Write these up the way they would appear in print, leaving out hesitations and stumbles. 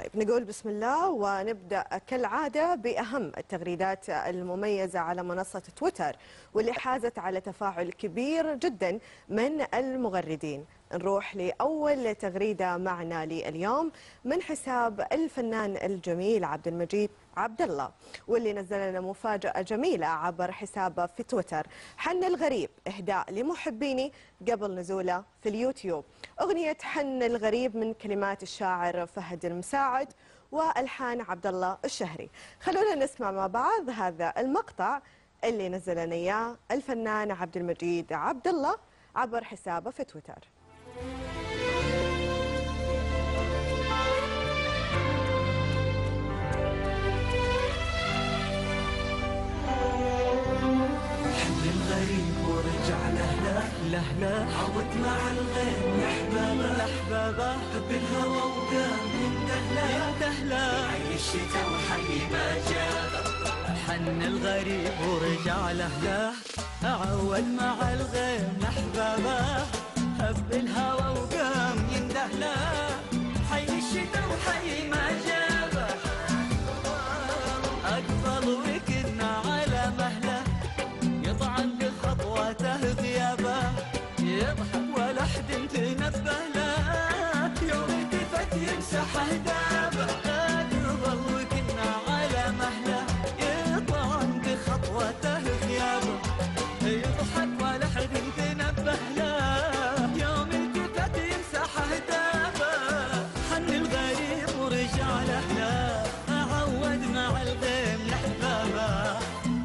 طيب نقول بسم الله ونبدأ كالعادة بأهم التغريدات المميزة على منصة تويتر واللي حازت على تفاعل كبير جدا من المغردين. نروح لأول تغريدة معنا لليوم من حساب الفنان الجميل عبد المجيد عبد الله، واللي نزل لنا مفاجأة جميلة عبر حسابه في تويتر. حن الغريب إهداء لمحبيني قبل نزوله في اليوتيوب. أغنية حن الغريب من كلمات الشاعر فهد المساعد والحان عبد الله الشهري. خلونا نسمع مع بعض هذا المقطع اللي نزل لنا اياه الفنان عبد المجيد عبد الله عبر حسابه في تويتر. الغريب ورجع له عود مع الغيم لحبابه حب الهوى وقام يندهله حي الشتاء وحي ما جابه. حن الغريب ورجع له عود مع الغيم لحبابه حب الهوى وقام يندهله حي الشتاء وحي ما جابه. أقبل وكنا على مهله يطعن بخطواته غيابه يضحك ولا حد تنبه له يوم التفت يمسح اهدابه. اقبل وكنا على مهله يطعن بخطواته غيابه يضحك ولا حد تنبه له يوم التفت يمسح اهدابه. حن الغريب ورجع له عود مع الغيم لحبابه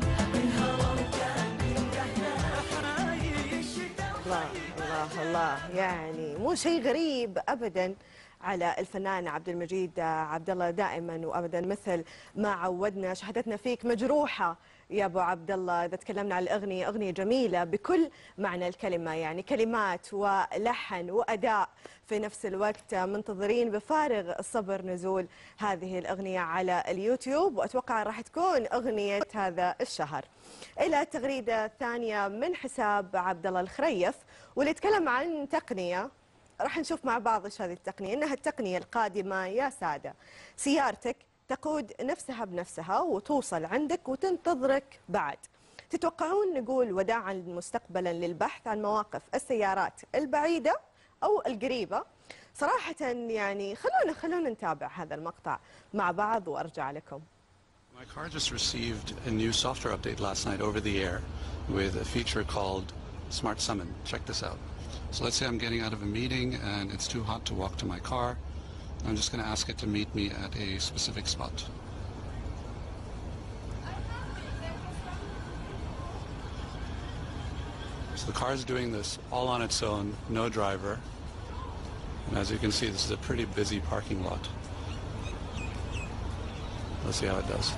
الله يعني مو شيء غريب ابدا على الفنان عبد المجيد عبد الله، دائما وابدا مثل ما عودنا. شهادتنا فيك مجروحه يا ابو عبد الله. اذا تكلمنا عن الاغنيه، اغنيه جميله بكل معنى الكلمه، يعني كلمات ولحن واداء في نفس الوقت. منتظرين بفارغ الصبر نزول هذه الاغنيه على اليوتيوب، واتوقع راح تكون اغنيه هذا الشهر. الى تغريده ثانيه من حساب عبد الله الخريف، واللي يتكلم عن تقنيه. راح نشوف مع بعض ايش هذه التقنيه. انها التقنيه القادمه يا ساده، سيارتك تقود نفسها بنفسها وتوصل عندك وتنتظرك بعد. تتوقعون نقول وداعا مستقبلا للبحث عن مواقف السيارات البعيده او القريبه؟ صراحه يعني خلونا نتابع هذا المقطع مع بعض وارجع لكم. My car just received a new software update last night over the air with a feature called Smart Summon. Check this out. So let's say I'm getting out of a meeting and it's too hot to walk to my car. I'm just going to ask it to meet me at a specific spot. So the car is doing this all on its own, no driver. And as you can see, this is a pretty busy parking lot. Let's see how it does.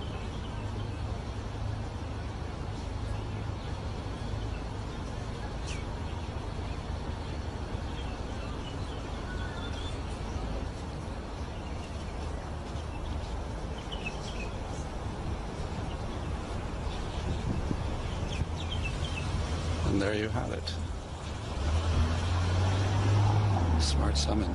And there you have it. Smart Summon.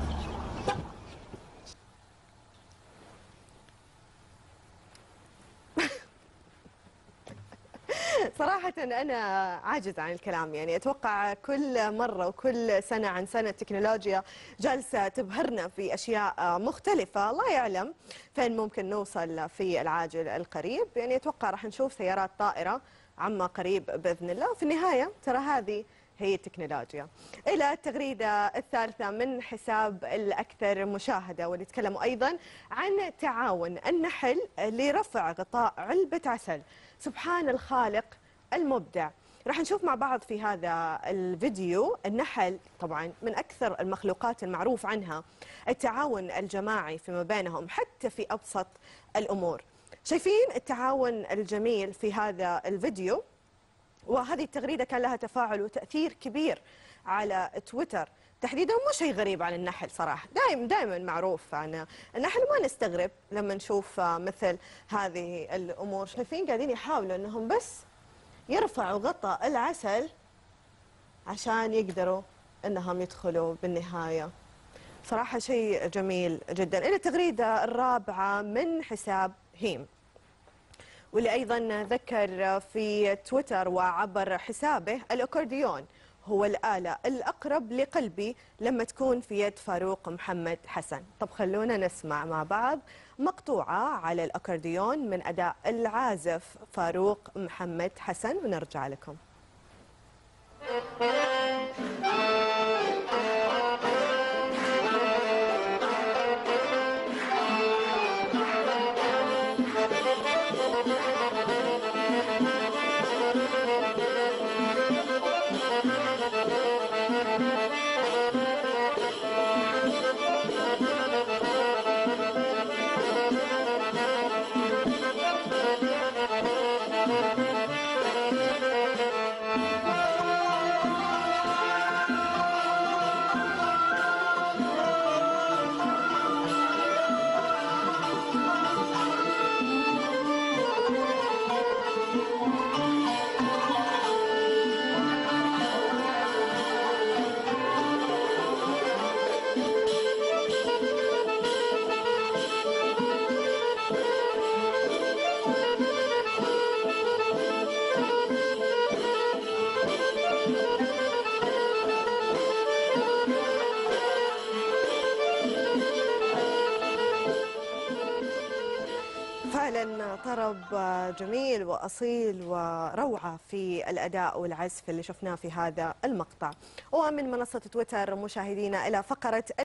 صراحة أنا عاجز عن الكلام، يعني أتوقع كل مرة وكل سنة عن سنة التكنولوجيا جالسة تبهرنا في أشياء مختلفة. الله يعلم فين ممكن نوصل في العاجل القريب. يعني أتوقع راح نشوف سيارات طائرة عما قريب بإذن الله. في النهاية ترى هذه هي التكنولوجيا. إلى التغريدة الثالثة من حساب الأكثر مشاهدة، واللي يتكلموا أيضا عن تعاون النحل لرفع غطاء علبة عسل. سبحان الخالق المبدع. راح نشوف مع بعض في هذا الفيديو. النحل طبعا من أكثر المخلوقات المعروف عنها التعاون الجماعي فيما بينهم حتى في أبسط الأمور. شايفين التعاون الجميل في هذا الفيديو، وهذه التغريدة كان لها تفاعل وتأثير كبير على تويتر تحديدا. مو شيء غريب عن النحل صراحة، دائما معروف عن النحل، ما نستغرب لما نشوف مثل هذه الأمور. شايفين قاعدين يحاولوا أنهم بس يرفعوا غطاء العسل عشان يقدروا أنهم يدخلوا بالنهاية صراحة شيء جميل جدا. إلى التغريدة الرابعة من حساب هيم، واللي أيضا ذكر في تويتر وعبر حسابه: الأكورديون هو الآلة الأقرب لقلبي لما تكون في يد فاروق محمد حسن. طب خلونا نسمع مع بعض مقطوعة على الأكورديون من أداء العازف فاروق محمد حسن ونرجع لكم. فعلا طرب جميل وأصيل وروعة في الأداء والعزف اللي شفناه في هذا المقطع. ومن منصة تويتر مشاهدينا إلى فقرة